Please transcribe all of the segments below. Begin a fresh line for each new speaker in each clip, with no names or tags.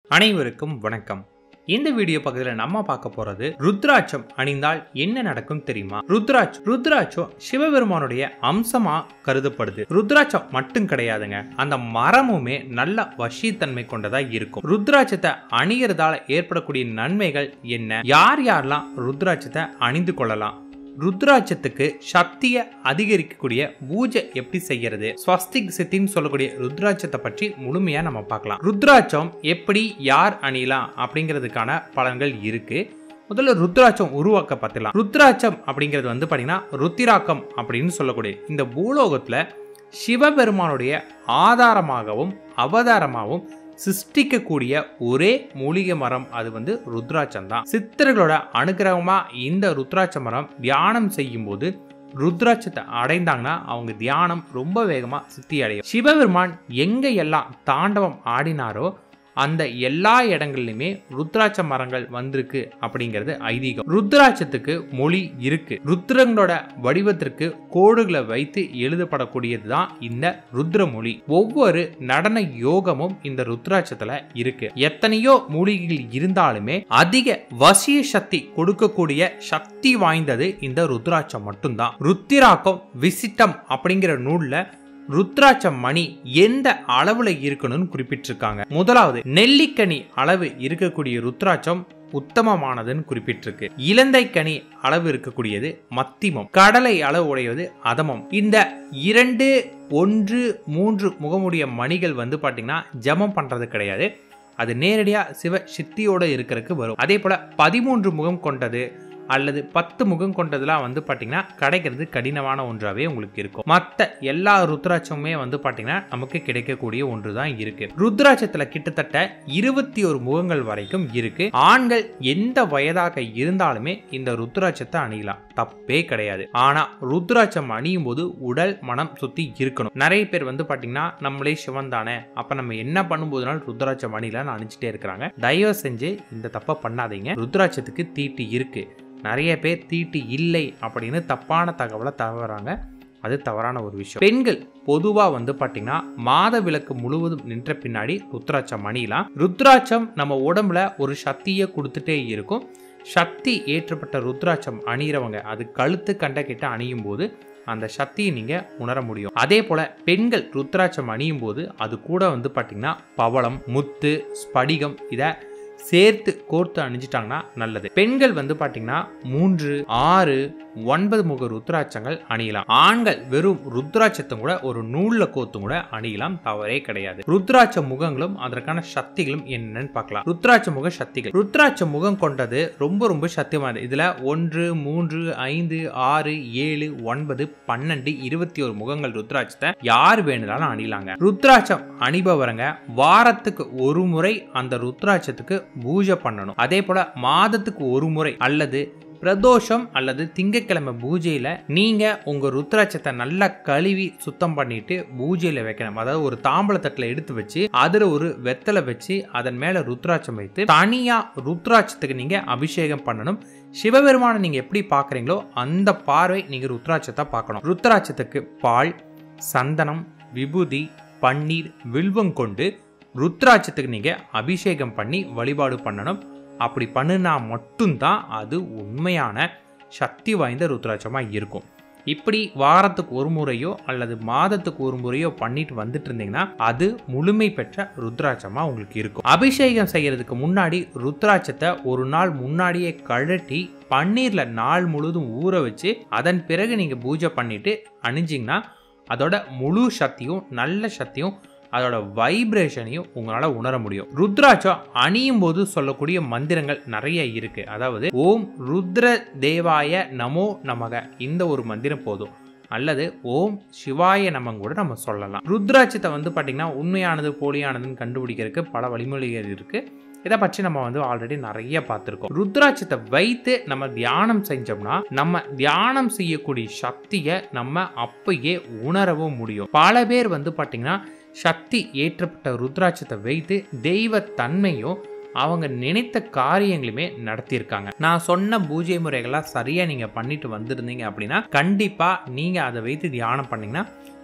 அனைவருக்கும் வணக்கம். இந்த வீடியோ பக்கத்துல நம்ம பார்க்க போறது ருத்ராட்சம் அணிந்தால் என்ன நடக்கும் தெரியுமா? ருத்ராட்சம் சிவபெருமானுடைய அம்சமா கருதப்படுது. ருத்ராட்சம் மட்டும் கிடையாதுங்க, அந்த மரமுமே நல்ல வசித்தன்மை கொண்டதா இருக்கும். ருத்ராட்சத்தை அணிகிறதால ஏற்படக்கூடிய நன்மைகள் என்ன? யார் யாரெல்லாம் ருத்ராட்சத்தை அணிந்து கொள்ளலாம்? ருத்ராட்சத்துக்கு சக்தியை அதிகரிக்கக்கூடிய பூஜை எப்படி செய்யறது? ஸ்வஸ்திக் சித்தின்னு சொல்லக்கூடிய ருத்ராட்சத்தை பற்றி முழுமையா நம்ம பார்க்கலாம். ருத்ராட்சம் எப்படி யார் அணியலாம் அப்படிங்கிறதுக்கான பலன்கள் இருக்கு. முதல்ல ருத்ராட்சம் உருவாக்க பார்த்துலாம். ருத்ராட்சம் அப்படிங்கிறது வந்து பாத்தீங்கன்னா ருத்திராக்கம் அப்படின்னு சொல்லக்கூடிய இந்த பூலோகத்துல சிவபெருமானுடைய ஆதாரமாகவும் அவதாரமாகவும் சிருஷ்டிக்கக்கூடிய ஒரே மூலிகை மரம் அது வந்து ருத்ராட்சம் தான். சித்தர்களோட அனுகிரகமா இந்த ருத்ராட்ச மரம் தியானம் செய்யும் போது ருத்ராட்சத்தை அடைந்தாங்கன்னா அவங்க தியானம் ரொம்ப வேகமா சித்தி அடையும். சிவபெருமான் எங்க எல்லாம் தாண்டவம் ஆடினாரோ அந்த எல்லா இடங்கள்லயுமே ருத்ராட்ச மரங்கள் வந்திருக்கு அப்படிங்கிறது ஐதீகம். ருத்ராட்சத்துக்கு மொழி இருக்கு. ருத்ரங்களோட வடிவத்திற்கு கோடுகளை வைத்து எழுதப்படக்கூடியதுதான் இந்த ருத்ர மொழி. ஒவ்வொரு நடன யோகமும் இந்த ருத்ராட்சத்துல இருக்கு. எத்தனையோ மூலிகைகள் இருந்தாலுமே அதிக வசிய சக்தி கொடுக்கக்கூடிய சக்தி வாய்ந்தது இந்த ருத்ராட்சம் மட்டும்தான். ருத்திராக்கம் விசிட்டம் அப்படிங்கிற நூல்ல ருத்ராட்ச மணி எந்த அளவுல இருக்கணும்னு குறிப்பிட்டிருக்காங்க. முதலாவது நெல்லிக்கனி அளவு இருக்கக்கூடிய ருத்ராட்சம் உத்தமமானதுன்னு குறிப்பிட்டிருக்கு. இலந்தைக்கனி அளவு இருக்கக்கூடியது மத்திமம், கடலை அளவு உடையது அதமம். இந்த 2, 1, 3 முகமுடைய மணிகள் வந்து பாத்தீங்கன்னா ஜபம் பண்றது கிடையாது, அது நேரடியா சிவ சித்தியோட இருக்கிறதுக்கு வரும். அதே போல 13 முகம் கொண்டது அல்லது 10 முகம் கொண்டதுலாம் வந்து பாத்தீங்கன்னா கிடைக்கிறது கடினமான ஒன்றாவே உங்களுக்கு இருக்கும். மற்ற எல்லா ருத்ராட்சமுமே வந்து பாத்தீங்கன்னா நமக்கு கிடைக்கக்கூடிய ஒன்று தான் இருக்கு. ருத்ராட்சத்துல கிட்டத்தட்ட 21 முகங்கள் வரைக்கும் இருக்கு. ஆண்கள் எந்த வயதாக இருந்தாலுமே இந்த ருத்ராட்சத்தை அணியலாம், தப்பே கிடையாது. ஆனா ருத்ராட்சம் அணியும் போது உடல் மனம் சுத்தி இருக்கணும். நிறைய பேர் வந்து பாத்தீங்கன்னா நம்மளே சிவன் தானே, அப்ப நம்ம என்ன பண்ணும்போதுனாலும் ருத்ராட்சம் அணியலான்னு அணிஞ்சிட்டே இருக்கிறாங்க. தயவு செஞ்சு இந்த தப்பை பண்ணாதீங்க. ருத்ராட்சத்துக்கு தீட்டு இருக்கு. நிறைய பேர் தீட்டு இல்லை அப்படின்னு தப்பான தகவலை தவறாங்க. அது தவறான ஒரு விஷயம். பெண்கள் பொதுவா வந்து பாத்தீங்கன்னா மாத விளக்கு முழுவதும் நின்ற பின்னாடி ருத்ராட்சம் அணியலாம். ருத்ராட்சம் நம்ம உடம்புல ஒரு சக்தியை கொடுத்துட்டே இருக்கும். சக்தி ஏற்றப்பட்ட ருத்ராட்சம் அணிகிறவங்க அது கழுத்து கண்ட கிட்ட அணியும் போது அந்த சக்தியை நீங்க உணர முடியும். அதே போல பெண்கள் ருத்ராட்சம் அணியும் போது அது கூட வந்து பாத்தீங்கன்னா பவளம், முத்து, ஸ்படிகம் இத சேர்த்து கோர்த்து அணிஞ்சிட்டாங்கன்னா நல்லது. பெண்கள் வந்து பாத்தீங்கன்னா 3, 6, 9 முக ருத்ராட்சங்கள் அணியலாம். ஆண்கள் வெறும் ருத்ராட்சத்தும் கூட ஒரு நூல்ல கோத்தும் கூட அணியலாம், தவறே கிடையாது. ருத்ராட்ச முகங்களும் அதற்கான சக்திகளும் என்னன்னு பார்க்கலாம். ருத்ராட்ச முக சக்திகள். ருத்ராட்ச முகம் கொண்டது ரொம்ப சக்தியானது. இதுல 1, 3, 5, 6, 7, 9, 12, 21 முகங்கள் ருத்ராட்சத்தை யார் வேணும்னாலும் அணியலாங்க. ருத்ராட்சம் அணிபவரங்க வாரத்துக்கு ஒரு முறை அந்த ருத்ராட்சத்துக்கு பூஜை பண்ணணும். அதே போல மாதத்துக்கு ஒரு முறை அல்லது பிரதோஷம் அல்லது திங்கட்கிழமை பூஜையில நீங்க உங்க ருத்ராட்சத்தை நல்லா கழுவி சுத்தம் பண்ணிட்டு பூஜையில வைக்கணும். அதாவது ஒரு தாம்பல தட்டுல எடுத்து வச்சு அதுல ஒரு வெத்தலை வச்சு அதன் மேல ருத்ராட்சம் வைத்து தனியா ருத்ராட்சத்துக்கு நீங்க அபிஷேகம் பண்ணணும். சிவபெருமானை நீங்க எப்படி பாக்குறீங்களோ அந்த பார்வை நீங்க ருத்ராட்சத்தை பார்க்கணும். ருத்ராட்சத்துக்கு பால், சந்தனம், விபூதி, பன்னீர், வில்வம் கொண்டு ருத்ராட்சத்துக்கு நீங்க அபிஷேகம் பண்ணி வழிபாடு பண்ணணும். அப்படி பண்ணினா மட்டும்தான் அது உண்மையான சக்தி வாய்ந்த ருத்ராட்சமா இருக்கும். இப்படி வாரத்துக்கு ஒரு முறையோ அல்லது மாதத்துக்கு ஒரு முறையோ பண்ணிட்டு வந்துட்டு இருந்தீங்கன்னா அது முழுமை பெற்ற ருத்ராட்சமா உங்களுக்கு இருக்கும். அபிஷேகம் செய்யறதுக்கு முன்னாடி ருத்ராட்சத்தை ஒரு நாள் முன்னாடியே கழட்டி பன்னீர்ல நாள் முழுதும் ஊற வச்சு அதன் பிறகு நீங்க பூஜை பண்ணிட்டு அணிஞ்சிங்கன்னா அதோட முழு சக்தியும் நல்ல சக்தியும் அதோட வைப்ரேஷனையும் உங்களால உணர முடியும். ருத்ராட்சம் அணியும் போது சொல்லக்கூடிய மந்திரங்கள் நிறைய இருக்கு. அதாவது ஓம் ருத்ர தேவாய நமோ நமக இந்த ஒரு மந்திரம் போதும், அல்லது ஓம் சிவாய நமங்க கூட நம்ம சொல்லலாம். ருத்ராட்சத்தை வந்து பாத்தீங்கன்னா உண்மையானது போலியானதுன்னு கண்டுபிடிக்கிறதுக்கு பல வழிமொழிகள் இருக்கு. இதை பற்றி நம்ம வந்து ஆல்ரெடி நிறைய பார்த்துருக்கோம். ருத்ராட்சத்தை வைத்து நம்ம தியானம் செஞ்சோம்னா நம்ம தியானம் செய்யக்கூடிய சக்தியை நம்ம அப்பயே உணரவும் முடியும். பல பேர் வந்து பாத்தீங்கன்னா சக்தி ஏற்றப்பட்ட ருத்ராட்சத்தை வைத்து தெய்வ தன்மையும் அவங்க நினைத்த காரியங்களுமே நடத்தியிருக்காங்க. நான் சொன்ன பூஜை முறைகள்லாம் சரியா நீங்க பண்ணிட்டு வந்திருந்தீங்க அப்படின்னா கண்டிப்பா நீங்க அதை வைத்து தியானம் பண்ணீங்கன்னா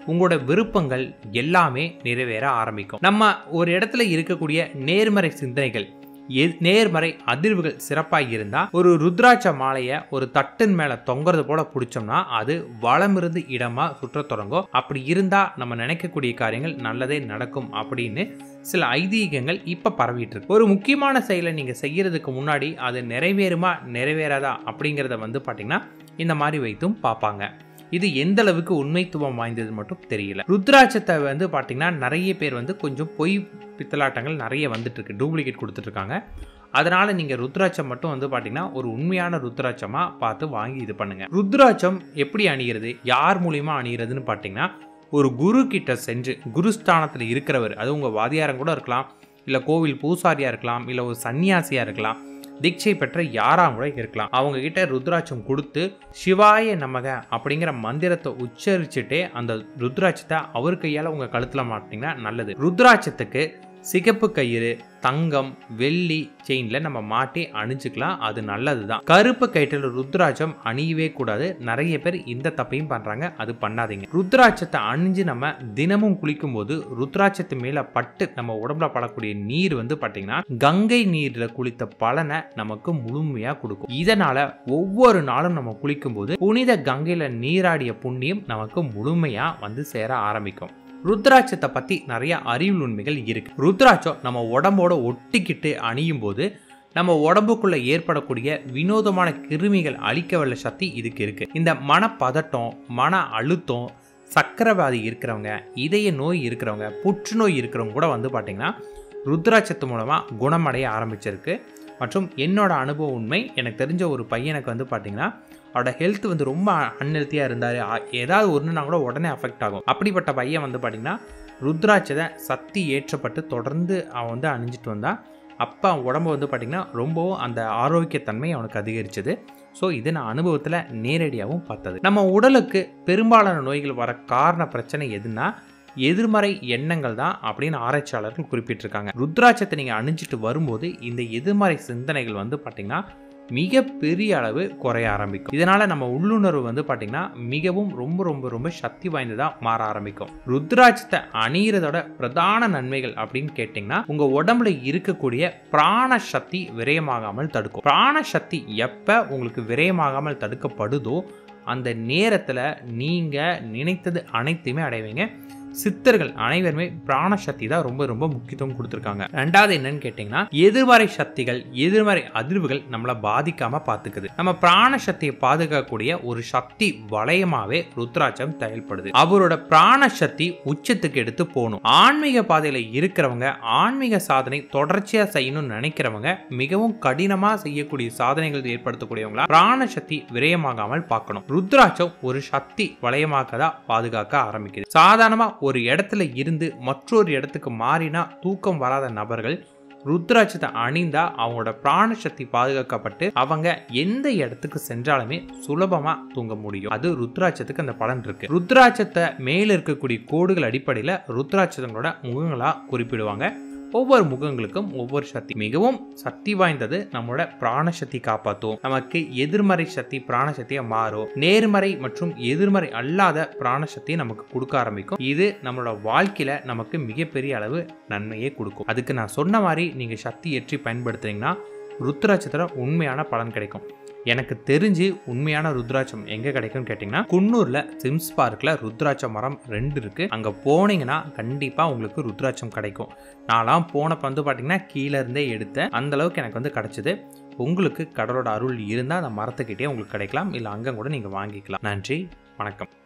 உங்களோட விருப்பங்கள் எல்லாமே நிறைவேற ஆரம்பிக்கும். நம்ம ஒரு இடத்துல இருக்கக்கூடிய நேர்மறை சிந்தனைகள், நேர்மறை அதிர்வுகள் சிறப்பாக இருந்தால் ஒரு ருத்ராட்ச மாலையை ஒரு தட்டின் மேலே தொங்குறது போல பிடிச்சோம்னா அது வளமிருந்து இடமாக சுற்ற தொடங்கும். அப்படி இருந்தால் நம்ம நினைக்கக்கூடிய காரியங்கள் நல்லதே நடக்கும் அப்படின்னு சில ஐதீகங்கள் இப்போ பரவிட்டு இருக்கு. ஒரு முக்கியமான செயலை நீங்கள் செய்யறதுக்கு முன்னாடி அது நிறைவேறுமா நிறைவேறாதா அப்படிங்கிறத பார்த்தீங்கன்னா இந்த மாதிரி வைத்தும் பார்ப்பாங்க. இது எந்த அளவுக்கு உண்மைத்துவம் வாய்ந்தது மட்டும் தெரியல. ருத்ராட்சத்தை பார்த்தீங்கன்னா நிறைய பேர் கொஞ்சம் பொய் பித்தலாட்டங்கள் நிறைய வந்துட்டு இருக்கு, டூப்ளிகேட் கொடுத்துட்டு இருக்காங்க. அதனால நீங்க ருத்ராட்சம் மட்டும் பார்த்தீங்கன்னா ஒரு உண்மையான ருத்ராட்சமா பார்த்து வாங்கி இது பண்ணுங்க. ருத்ராட்சம் எப்படி அணிகிறது, யார் மூலியமா அணிகிறதுன்னு பார்த்தீங்கன்னா ஒரு குரு கிட்ட சென்று, குருஸ்தானத்தில் இருக்கிறவர், அது உங்க வாதியாரம் கூட இருக்கலாம், இல்லை கோவில் பூசாரியா இருக்கலாம், இல்லை ஒரு சன்னியாசியா இருக்கலாம், தீட்சை பெற்ற யாராக கூட இருக்கலாம். அவங்க கிட்ட ருத்ராட்சம் கொடுத்து சிவாய நமக அப்படிங்கிற மந்திரத்தை உச்சரிச்சுட்டே அந்த ருத்ராட்சத்தை அவர் கையால் உங்கள் கழுத்தில் மாட்டிங்கன்னா நல்லது. ருத்ராட்சத்துக்கு சிகப்பு கயிறு, தங்கம், வெள்ளி செயின்ல நம்ம மாட்டி அணிஞ்சுக்கலாம், அது நல்லது தான். கருப்பு கயிற்றில் ருத்ராட்சம் அணியவே கூடாது. நிறைய பேர் இந்த தப்பையும் பண்றாங்க, அது பண்ணாதீங்க. ருத்ராட்சத்தை அணிஞ்சு நம்ம தினமும் குளிக்கும் போது ருத்ராட்சத்து மேல பட்டு நம்ம உடம்புல படக்கூடிய நீர் பார்த்தீங்கன்னா கங்கை நீர்ல குளித்த பலனை நமக்கு முழுமையா கொடுக்கும். இதனால ஒவ்வொரு நாளும் நம்ம குளிக்கும் போது புனித கங்கையில நீராடிய புண்ணியம் நமக்கு முழுமையா சேர ஆரம்பிக்கும். ருத்ராட்சத்தை பத்தி நிறைய அறிவு உண்மைகள் இருக்கு. ருத்ராட்சம் நம்ம உடம்போட ஒட்டிக்கிட்டு அணியும் போது நம்ம உடம்புக்குள்ள ஏற்படக்கூடிய வினோதமான கிருமிகள் அழிக்க வல்ல சக்தி இதுக்கு இருக்கு. இந்த மனப்பதட்டம், மன அழுத்தம், சக்கரவாதி இருக்கிறவங்க, இதய நோய் இருக்கிறவங்க, புற்றுநோய் இருக்கிறவங்க கூட பார்த்தீங்கன்னா ருத்ராட்சத்து மூலமா குணமடைய ஆரம்பிச்சிருக்கு. மற்றும் என்னோட அனுபவ உண்மை, எனக்கு தெரிஞ்ச ஒரு பையனுக்கு பார்த்தீங்கன்னா அவரோட ஹெல்த் ரொம்ப அன்ஹெல்த்தியாக இருந்தார், ஏதாவது ஒன்றுனா கூட உடனே அஃபெக்ட் ஆகும். அப்படிப்பட்ட பையன் பார்த்தீங்கன்னா ருத்ராட்சத்தை சக்தி ஏற்றப்பட்டு தொடர்ந்து அவன் அணிஞ்சிட்டு வந்தான். அப்போ அவன் உடம்பு பார்த்தீங்கன்னா ரொம்பவும் அந்த ஆரோக்கியத்தன்மை அவனுக்கு அதிகரிச்சது. ஸோ இது நான் அனுபவத்தில் நேரடியாகவும் பார்த்தது. நம்ம உடலுக்கு பெரும்பாலான நோய்கள் வர காரண பிரச்சனை எதுனா எதிர்மறை எண்ணங்கள் தான் அப்படின்னு ஆராய்ச்சியாளர்கள் குறிப்பிட்டிருக்காங்க. ருத்ராட்சத்தை நீங்கள் அணிஞ்சிட்டு வரும்போது இந்த எதிர்மறை சிந்தனைகள் பார்த்தீங்கன்னா மிக பெரிய அளவு குறைய ஆரம்பிக்கும். இதனால நம்ம உள்ளுணர்வு பார்த்தீங்கன்னா மிகவும் ரொம்ப ரொம்ப ரொம்ப சக்தி வாய்ந்ததா மாற ஆரம்பிக்கும். ருத்ராட்சத்தை அணியறதோட பிரதான நன்மைகள் அப்படின்னு கேட்டீங்கன்னா உங்க உடம்புல இருக்கக்கூடிய பிராண சக்தி விரயமாகாமல் தடுக்கும். பிராண சக்தி எப்ப உங்களுக்கு விரயமாகாமல் தடுக்கப்படுதோ அந்த நேரத்துல நீங்க நினைத்தது அனைத்துமே அடைவீங்க. சித்தர்கள் அனைவருமே பிராணசக்தி தான் ரொம்ப ரொம்ப முக்கியத்துவம் கொடுத்துருக்காங்க. ரெண்டாவது என்னன்னு கேட்டீங்கன்னா எதிர்மறை சக்திகள், எதிர்மறை அதிர்வுகள் நம்மளை பாதிக்காம பார்த்துக்குது. நம்ம பிராணசக்தியை பாதுகாக்கக்கூடிய ஒரு சக்தி வளையமாவே ருத்ராட்சம் செயல்படுது. அவரோட பிராணசக்தி உச்சத்துக்கு எடுத்து போகணும். ஆன்மீக பாதையில இருக்கிறவங்க, ஆன்மீக சாதனை தொடர்ச்சியா செய்யணும்னு நினைக்கிறவங்க, மிகவும் கடினமா செய்யக்கூடிய சாதனைகள் ஏற்படுத்தக்கூடியவங்களா பிராணசக்தி விரயமாகாமல் பார்க்கணும். ருத்ராட்சம் ஒரு சக்தி வளையமாக்கதா பாதுகாக்க ஆரம்பிக்குது. சாதாரணமா ஒரு இடத்துல இருந்து மற்றொரு இடத்துக்கு மாறினா தூக்கம் வராத நபர்கள் ருத்ராட்சத்தை அணிந்தா அவங்களோட பிராணசக்தி பாதுகாக்கப்பட்டு அவங்க எந்த இடத்துக்கு சென்றாலுமே சுலபமா தூங்க முடியும். அது ருத்ராட்சத்துக்கு அந்த பலன் இருக்கு. ருத்ராட்சத்தை மேல இருக்கக்கூடிய கோடுகள் அடிப்படையில் ருத்ராட்சங்களோட முகங்களா குறிப்பிடுவாங்க. ஒவ்வொரு முகங்களுக்கும் ஒவ்வொரு சக்தி, மிகவும் சக்தி வாய்ந்தது. நம்மளோட பிராணசக்தி காப்பாற்றும். நமக்கு எதிர்மறை சக்தி பிராணசக்தியா மாறும். நேர்மறை மற்றும் எதிர்மறை அல்லாத பிராணசக்தியை நமக்கு கொடுக்க ஆரம்பிக்கும். இது நம்மளோட வாழ்க்கையில நமக்கு மிகப்பெரிய அளவு நன்மையை கொடுக்கும். அதுக்கு நான் சொன்ன மாதிரி நீங்க சக்தி ஏற்றி பயன்படுத்துறீங்கன்னா ருத்ராட்சத்துல உண்மையான பலன் கிடைக்கும். எனக்கு தெரிஞ்சு உண்மையான ருத்ராட்சம் எங்க கிடைக்கும்னு கேட்டீங்கன்னா குன்னூர்ல சிம்ஸ் பார்க்ல ருத்ராட்ச மரம் 2 இருக்கு. அங்க போனீங்கன்னா கண்டிப்பா உங்களுக்கு ருத்ராட்சம் கிடைக்கும். நான்லாம் போனப்ப பாத்தீங்கன்னா கீழே இருந்தே எடுத்தேன். அந்த அளவுக்கு எனக்கு கிடைச்சது. உங்களுக்கு கடவுளோட அருள் இருந்தால் அந்த மரத்துக்கிட்டே உங்களுக்கு கிடைக்கலாம், இல்லை அங்கே கூட நீங்கள் வாங்கிக்கலாம். நன்றி, வணக்கம்.